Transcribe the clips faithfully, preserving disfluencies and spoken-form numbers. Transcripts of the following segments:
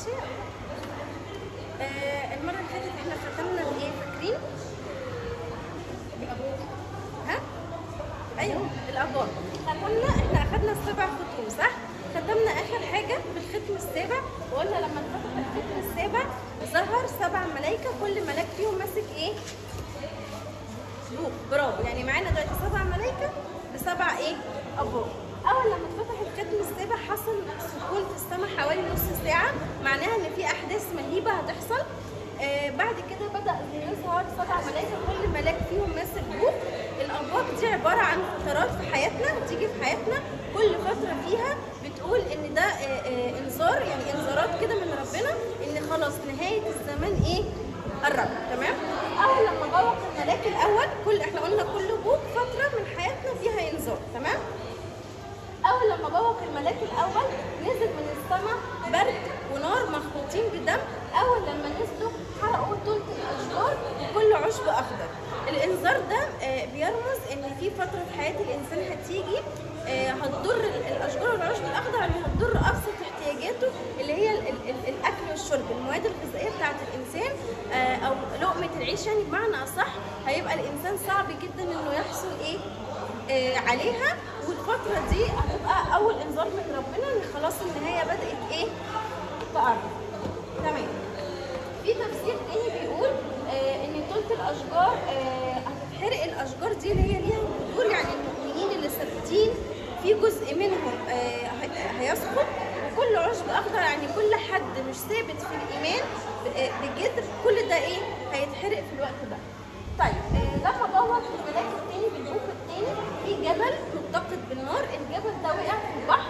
ماشي. آه المره اللي فاتت احنا ختمنا بايه فاكرين؟ ها؟ ايوه الابواب. ختمنا، احنا اخدنا السبع ختم صح؟ ختمنا اخر حاجه بالختم السابع، وقلنا لما اتفتح الختم السابع ظهر سبع ملائكه، كل ملاك فيهم ماسك ايه؟ بوق. برافو، يعني معانا دلوقتي سبع ملائكه بسبع ايه؟ ابواب. اول لما اتفتح الختم السابع حصل سكون في السماء حوالي نص ساعه، معناها ان في احداث مهيبه هتحصل. آه بعد كده بدا يظهر سبع ملائكه، كل ملاك فيهم ماسك بوق. الابواق دي عباره عن فترات في حياتنا بتيجي في حياتنا، كل فتره فيها بتقول ان ده آه آه انذار، يعني انذارات كده من ربنا ان خلاص نهايه الزمان ايه؟ قرب. تمام؟ اول لما بوق الملاك الاول، كل احنا قلنا كل بوق فتره من حياتنا فيها انذار. تمام؟ اول لما بوق الملاك الاول نزل من السماء برد ونار مخلوطين بدم. اول لما نزلوا حرقوا ثلث الاشجار وكل عشب اخضر. الانذار ده آه بيرمز ان في فتره في حياه الانسان هتيجي آه هتضر الاشجار والعشب الاخضر، يعني هتضر ابسط احتياجاته اللي هي ال ال ال الاكل والشرب، المواد الغذائيه بتاعه الانسان آه او لقمه العيش، يعني بمعنى اصح هيبقى الانسان صعب جدا انه يحصل ايه آه عليها. والفتره دي هتبقى اول انذار من ربنا ان خلاص النهايه بدات ايه؟ تقرب. تمام. في تفسير تاني بيقول آه ان ثلث الاشجار آه هتتحرق. الاشجار دي اللي هي ليها جذور، يعني المؤمنين اللي ثابتين في جزء منهم آه هيسقط، وكل عشب اخضر يعني كل حد مش ثابت في الايمان بجدر، كل ده ايه؟ هيتحرق في الوقت ده. طيب آه لما بوق الملاك التاني بالبوق التاني في جبل متقد بالنار، الجبل ده وقع في البحر،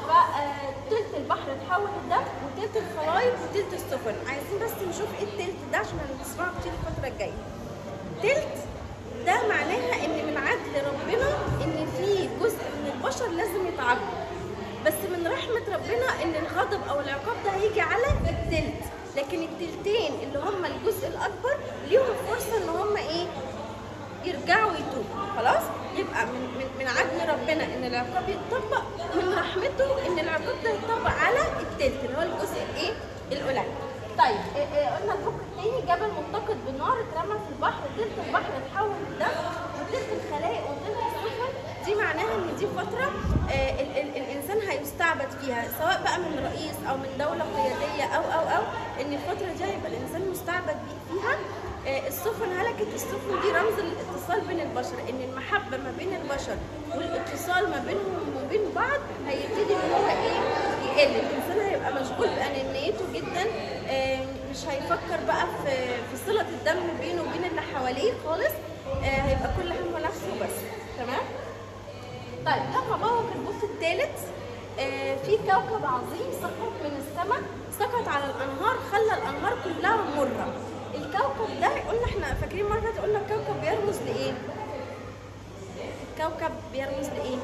فتلت البحر اتحول لدم وتلت الخرايط وتلت السفن. عايزين بس نشوف ايه التلت ده عشان هنسمعه كتير الفتره الجايه. تلت ده معناها ان من عدل ربنا ان في جزء من البشر لازم يتعاقبوا، بس من رحمه ربنا ان الغضب او العقاب ده هيجي على التلت، لكن التلتين اللي هم الجزء الاكبر ليهم فرصه ان هم ايه؟ يرجعوا يتوبوا. خلاص؟ يبقى من من من عدل ربنا ان العقاب يتطبق، من رحمته ان العقاب ده يتطبق على التلت اللي هو الجزء الايه؟ القليل. طيب إيه إيه قلنا البوق التاني جبل متقد بالنار اترمى في البحر، تلت البحر اتحول لدم وتلت الخلايق وتلت السفن. دي معناها ان دي فتره آه ال ال الانسان هيستعبد فيها، سواء بقى من رئيس او من دوله قياديه او او او ان الفتره دي هيبقى الانسان مستعبد فيها. آه السفن هلكت. السفن دي رمز الاتصال بين البشر، ان المحبه ما بين البشر والاتصال ما بينهم وبين بعض هيبتدي ان هو ايه؟ يقل. الانسان هيبقى مشغول بانانيته جدا، آه مش هيفكر بقى في في صله الدم بينه وبين اللي حواليه خالص، آه هيبقى كل همه نفسه بس. تمام؟ طيب لما بوق البوق الثالث آه في كوكب عظيم سقط من السماء، سقط على الانهار، خلى الانهار كلها مره. الكوكب ده قلنا احنا فاكرين مره فاتت قلنا الكوكب بيرمز لايه؟ الكوكب بيرمز لايه؟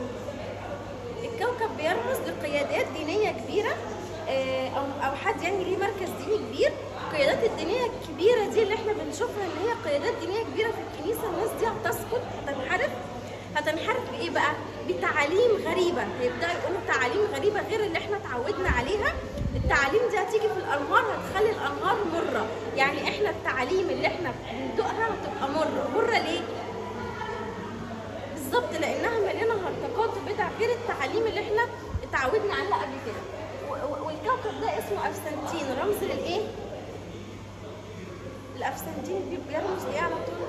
الكوكب بيرمز لقيادات دينيه كبيره آه او او حد يعني ليه مركز ديني كبير. القيادات الدينيه الكبيره دي اللي احنا بنشوفها ان هي قيادات دينيه كبيره في الكنيسه، الناس دي هتسقط، هتنحرف. هتنحرف بايه بقى؟ بتعاليم غريبه، هيبداوا يقولوا تعاليم غريبه غير اللي احنا اتعودنا عليها. التعاليم دي هتيجي في الانهار هتخلي الانهار مره، يعني احنا التعاليم اللي احنا بندوقها هتبقى مره. مره ليه؟ بالظبط لانها مليانه هرطقات وبدع غير التعاليم اللي احنا اتعودنا عليها قبل كده. والكوكب ده اسمه افسنتين، رمز للايه؟ الافسنتين بيرمز ايه على طول؟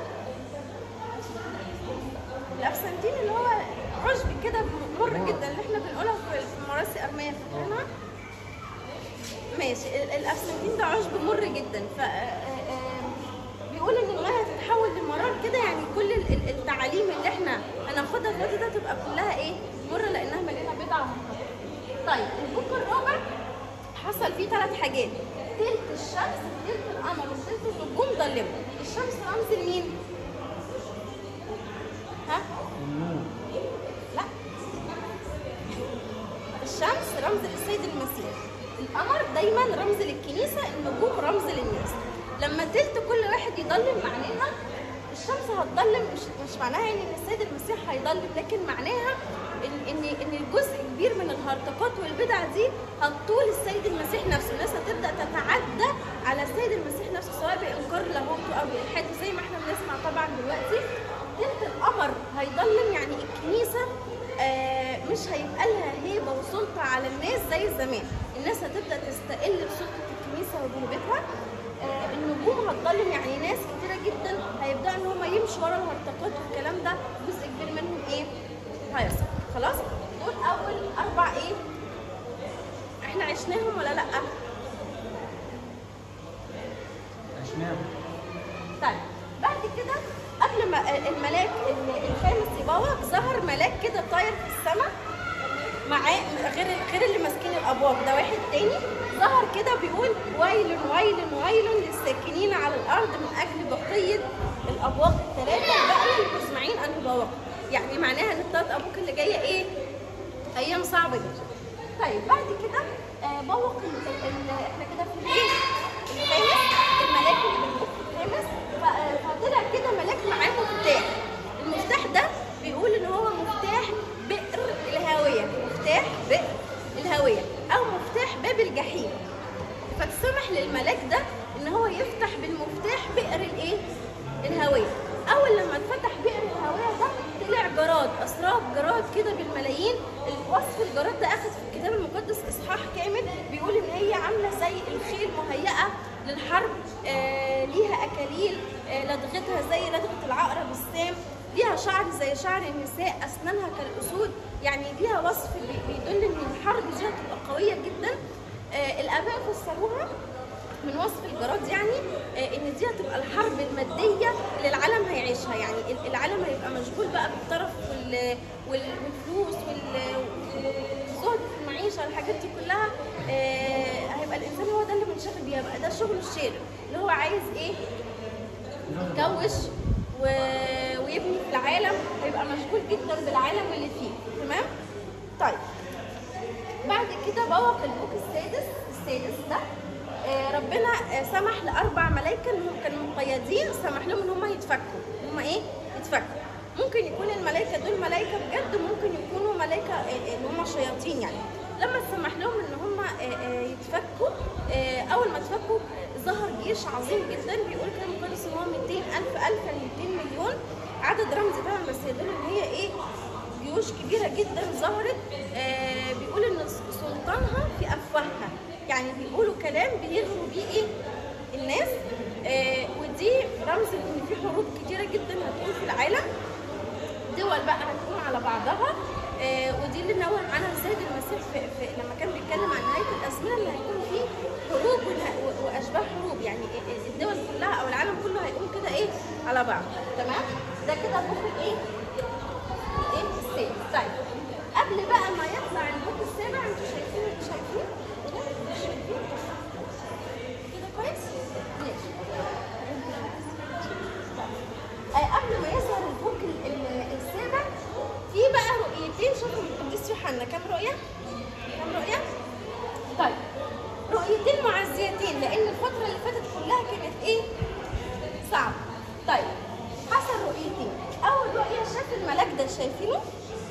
الافسنتين اللي هو عشب كده مر جدا اللي احنا بنقولها في مراسي ارميه، فاكرينها؟ ماشي. الافسنتين ده عشب مر جدا، ف بيقول ان الميه هتتحول لمرار كده، يعني كل التعاليم اللي احنا هناخدها في الوقت ده تبقى كلها ايه؟ مره لانها مليانه بدع. طيب البوق الرابع حصل فيه ثلاث حاجات، تلت الشمس وتلت القمر وتلت النجوم ضلموا. الشمس رمز لمين؟ ها؟ لا، الشمس رمز للسيد المسيح، القمر دايما رمز للكنيسه، النجوم رمز للناس. لما تلت كل واحد يضلم معناها الشمس هتضلم، مش مش معناها يعني ان السيد المسيح هيضلم، لكن معناها ان ان ان الجزء كبير من الهرطقات والبدع دي هتطول السيد المسيح نفسه. الناس هتبدا هتبدا تستقل بسلطه الكنيسه وبهيبتها. آه النجوم هتضلم، يعني ناس كتيره جدا هيبداوا ان هم يمشوا ورا الهرطقات والكلام ده، جزء كبير منهم ايه هيصل. خلاص دول اول اربع ايه احنا عشناهم ولا لا؟ عشناهم. طيب بعد كده قبل ما الملاك الخامس يبوق ظهر ملاك كده طاير في السماء معاه، غير غير اللي ماسكين الابواب ده واحد تاني ظهر كده بيقول ويل ويل ويل للساكنين على الارض من اجل بقيه الابواق الثلاثه بقى المزمعين ان يبوقوا. يعني معناها ان الثلاث ابواق اللي جايه ايه؟ ايام صعبه جدا. طيب بعد كده آه بوق ال ال احنا كده في الايه؟ الخامس، الملاك اللي بنقول في الخامس. فطلع كده ملاك معاه مفتاح. المفتاح ده بيقول ان هو مفتاح بئر الهاويه، مفتاح بئر الهاويه او مفتاح باب الجحيم. فتسمح للملاك ده ان هو يفتح بالمفتاح بئر الايه؟ الهاويه. اول لما اتفتح بئر الهاويه ده طلع جراد، اسراب جراد كده بالملايين. وصف الجراد ده اخذ في الكتاب المقدس اصحاح كامل، بيقول ان هي عامله زي الخيل مهيئه للحرب، آه ليها اكاليل، آه لدغتها زي لدغه العقرب السام، ليها شعر زي شعر النساء، اسنانها كالاسود. يعني ليها وصف بيدل ان الحرب دي هتبقى قويه جدا. آه الاباء فسروها من وصف الجراد يعني آه ان دي هتبقى الحرب الماديه اللي العالم هيعيشها. يعني العالم هيبقى مشغول بقى بالطرف والفلوس والزهد في المعيشه، الحاجات دي كلها. آه هيبقى الانسان هو ده اللي منشغل بيها بقى، ده شغل الشارع اللي هو عايز ايه؟ يتجوز و... ويبني في العالم، هيبقى مشغول جدا بالعالم اللي فيه. تمام؟ طيب بعد كده بوق البوق السادس. السادس ده آه ربنا آه سمح لاربع ملائكه انهم كانوا مقيدين، سمح لهم ان هم يتفكوا. هم ايه؟ يتفكوا. ممكن يكون الملائكه دول ملائكه بجد، وممكن يكونوا ملائكه آه اللي هم شياطين يعني. لما سمح لهم ان هم يتفكوا، اول ما اتفكوا ظهر جيش عظيم جدا. بيقول كده المقدس ان هو مئتين ألف ألف مئتين مليون، عدد رمزي طبعا بس يدل ان هي ايه؟ جيوش كبيره جدا ظهرت. بيقول ان سلطانها في افواهها، يعني بيقولوا كلام بيغروا بيه ايه؟ الناس. ودي رمز ان في حروب كتيره جدا هتكون في العالم، دول بقى هتكون على بعضها. آه ودي اللي نوه عنها السيد المسيح في, في لما كان بيتكلم عن نهايه الازمنه اللي هيكون فيه حروب واشباه حروب. يعني الدول كلها او العالم كله هيقوم كده ايه؟ على بعض. تمام؟ ده كده بوق الايه؟ ايه؟ السابع. طيب قبل بقى ما يطلع البوق السابع، انتوا شايفين شايفين؟ مش شايفين؟ كده كويس؟ ماشي. آه قبل ما يظهر البوق السابع في بقى رؤيتين شافهم القديس يوحنا. كام رؤية؟ كام رؤية؟ طيب رؤيتين معزيتين، لأن الفترة اللي فاتت كلها كانت إيه؟ صعبة. طيب حصل رؤيتين. أول رؤية شاف الملاك ده، شايفينه؟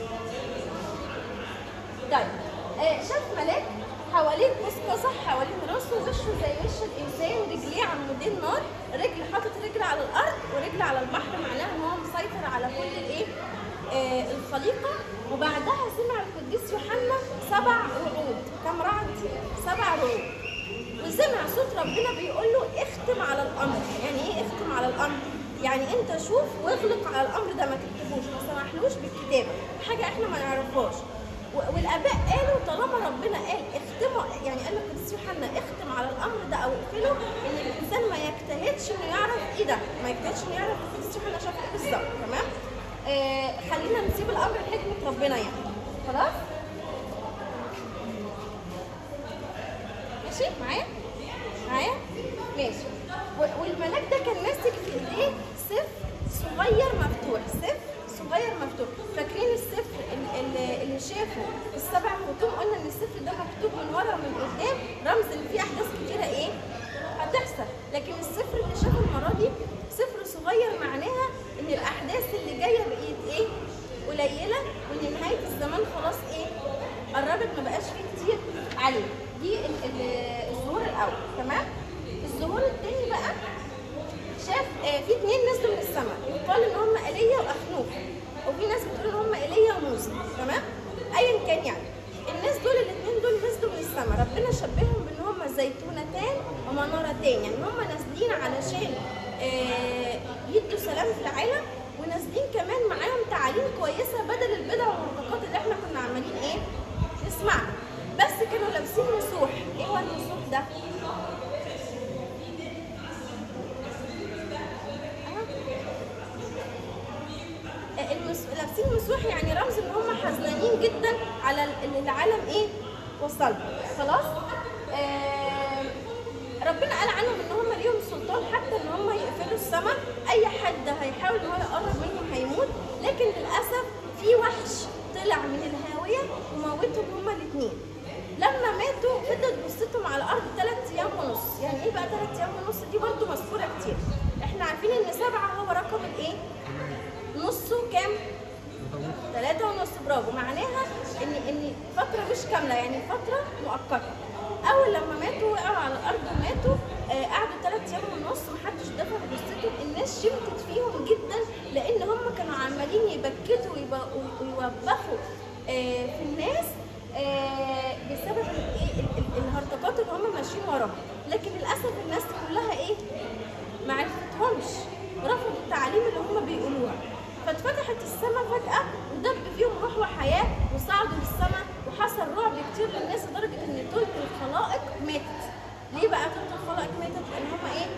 طيب آه شاف ملاك حواليه قوس قزح حوالين راسه، وشه زي وش الإنسان، رجليه عمودين نار، رجل حاطط رجل على الأرض ورجل على البحر، معناها إن هو مسيطر على كل الإيه؟ آه الخليقة. وبعدها سمع القديس يوحنا سبع رعود. كم رعد؟ سبع رعود. وسمع صوت ربنا بيقول له اختم على الأمر. يعني ايه اختم على الأمر؟ يعني انت شوف واغلق على الأمر ده، ما تكتبوش، ما سمحلوش بالكتابة، حاجة احنا ما نعرفهاش. والآباء قالوا طالما ربنا قال اختموا، يعني قال للقديس يوحنا اختم على الأمر ده أو اقفله، إن الإنسان ما يجتهدش إنه يعرف إيه ده، ما يجتهدش إنه يعرف القديس يوحنا شاف إيه بالظبط. تمام؟ آه خلينا نسيب الامر لحكمه ربنا يعني. خلاص؟ ماشي معايا؟ معايا؟ ماشي. والملاك ده كان ماسك في ايديه سفر صغير مفتوح، سفر صغير مفتوح. فاكرين السفر اللي, اللي شافه في السبع ختوم؟ قلنا ان السفر ده مكتوب من ورا ومن قدام، رمز ان في احداث كتيره ايه؟ هتحصل. لكن السفر اللي شافه المره دي سفر صغير، معناها ان الاحداث اللي جايه بقيت ايه؟ قليله، وان نهايه الزمان خلاص ايه؟ قربت، ما بقاش فيه كتير عليه. دي الظهور الاول. تمام؟ الظهور الثاني بقى شاف آه في اثنين نزلوا من السماء، يقال ان هم ايليا واخنوخ، وفي ناس بتقول ان هم ايليا وموسى. تمام؟ ايا كان يعني الناس دول الاثنين دول نزلوا من السماء. ربنا شبههم زيتونتان ومنارتان، يعني هم نازلين علشان آه يدوا سلام في العالم، ونازلين كمان معاهم تعاليم كويسه بدل البدع والمعتقدات اللي احنا كنا عمالين ايه نسمعها. بس كانوا لابسين مسوح. ايه هو المسوح ده؟ المس... لابسين مسوح، يعني رمز ان هم حزنانين جدا على اللي العالم ايه وصل خلاص. آه... ربنا قال عنهم ان هم ليهم سلطان حتى ان هم يقفلوا السماء، اي حد هيحاول ان هو يقرب منهم هيموت. لكن للاسف في وحش طلع من الهاويه وموتهم هما الاثنين. لما ماتوا فضلت جثتهم على الارض ثلاث ايام ونص. يعني ايه بقى ثلاث ايام ونص؟ دي برضو مذكوره كتير. احنا عارفين ان سبعه هو رقم الايه؟ نصه كام؟ ثلاثة ونص. برافو. معناها ان ان فترة مش كاملة، يعني فترة مؤقتة. أول لما ماتوا وقعوا على الأرض وماتوا، آه قعدوا ثلاث أيام ونص محدش دفن جثتهم. الناس شمتت فيهم جدا لأن هم كانوا عمالين يبكتوا ويوبخوا آه في الناس آه بسبب الايه الهرطقات اللي هم ماشيين وراها. لكن للأسف الناس كلها ايه؟ ما عرفتهمش، رفضوا التعاليم اللي هم بيقولوها. فاتفتحت السماء فجأة ودب فيهم روح وحياة وصعدوا للسماء، وحصل رعب كتير للناس لدرجة إن ثلث الخلائق ماتت. ليه بقى ثلث الخلائق ماتت؟ لأن هم إيه؟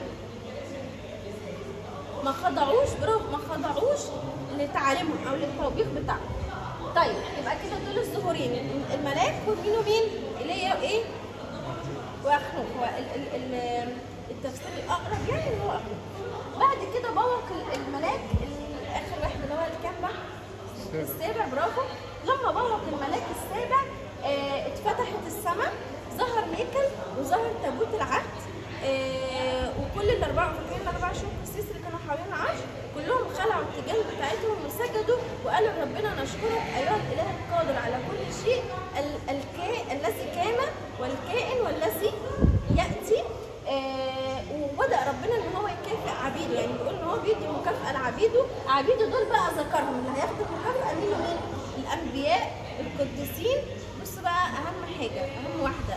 ما خضعوش، برافو، ما خضعوش لتعاليمهم أو للتوبيخ بتاعهم. طيب يبقى كده دول الظهورين، الملاك ومين ومين؟ اللي هي إيه؟ وأخنوخ. هو التفسير الأقرب يعني إن هو أخنوخ. بعد كده بوق الملاك اخر واحد اللي هو الكام بقى؟ السابع. برافو. لما بوق الملاك السابع اه اتفتحت السماء، ظهر هيكل وظهر تابوت العهد، اه وكل الاربعه فاكرين الاربع شهور السيس اللي كانوا حوالين العرش كلهم خلعوا التيجان بتاعتهم وسجدوا وقالوا ربنا نشكرك ايها الاله القادر على كل شيء، الكائن الذي كان والكائن والذي ياتي. آه وبدأ ربنا ان هو يكافئ عبيده، يعني بيقول ان هو بيدي مكافأة لعبيده. عبيده دول بقى ذكرهم اللي هياخدوا المكافأة مين ومين؟ الانبياء القديسين. بص بقى اهم حاجة، اهم واحدة،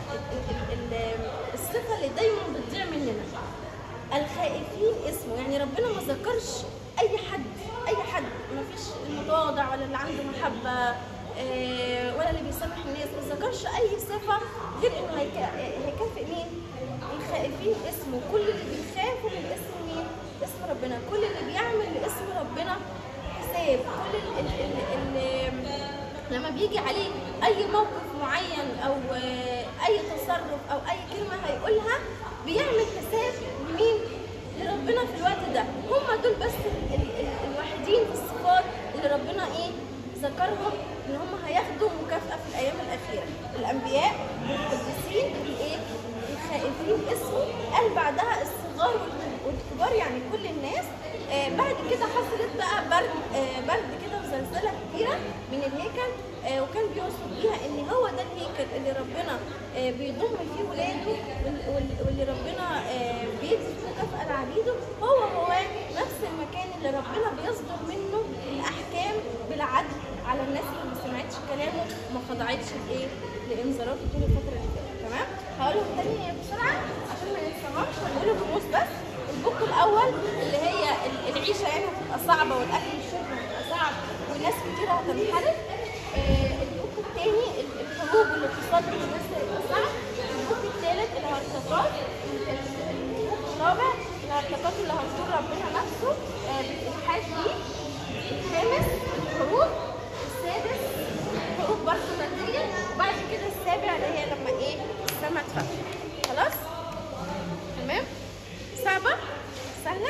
الصفة اللي دايما بتضيع مننا، الخائفين اسمه. يعني ربنا ما ذكرش اي حد، اي حد، ما فيش المتواضع ولا اللي عنده محبة آه ولا اللي بيسامح الناس، ما ذكرش اي صفة غير انه هيكافئ مين؟ الخائفين اسمه. كل اللي بيخافوا من اسم مين؟ اسم ربنا. كل اللي بيعمل لاسم ربنا حساب. كل ال ال ال ال لما بيجي عليه اي موقف معين او اي تصرف او اي كلمه هيقولها بيعمل حساب لمين؟ لربنا في الوقت ده. هم دول بس ال ال ال الوحيدين في الصفات اللي ربنا ايه؟ ذكرهم ان هم هياخدوا مكافاه في الايام الاخيره. الانبياء والقديسين الايه؟ الخائفين اسمه. قال بعدها الصغار والكبار، يعني كل الناس. آه بعد كده حصلت بقى برد آه برد كده وزلزله كتيره من الهيكل، آه وكان بيوصف بيها ان هو ده الهيكل اللي ربنا آه بيضم فيه ولاده، واللي ربنا آه بيدي فيه مكافاه لعبيده. هو هو نفس المكان اللي ربنا بيصدر منه الاحكام بالعدل على الناس اللي ما سمعتش كلامه وما خضعتش لايه؟ لانذاراته طول الفتره اللي فاتت. تمام؟ هقولهم تاني بسرعه عشان ما ننساهمش، هنقول الرموز بس. البوك الاول اللي هي العيشه يعني هتبقى صعبه، والاكل والشرب هتبقى صعب، وناس كتير هتنحرف. آه البوك الثاني الحروب والاقتصاد والناس هيبقى صعب. البوك الثالث الهرطقات. البوك الرابع الهرطقات اللي هتزور ربنا نفسه آه بالالحاد دي. الخامس الحروب. السادس حروب برضه ماديه. وبعد كده السابع اللي هي لما ايه؟ السما اتفتحت. خلاص؟ تمام؟ صعبة؟ سهلة؟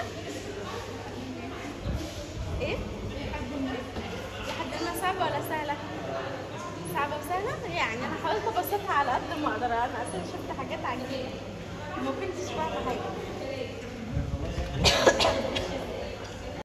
ايه؟ لحد ما صعبة ولا سهلة؟ صعبة وسهلة؟ يعني انا حاولت ابسطها على قد ما اقدر، انا اصلا شفت حاجات عجيبة ما كنتش فاهمة حاجة.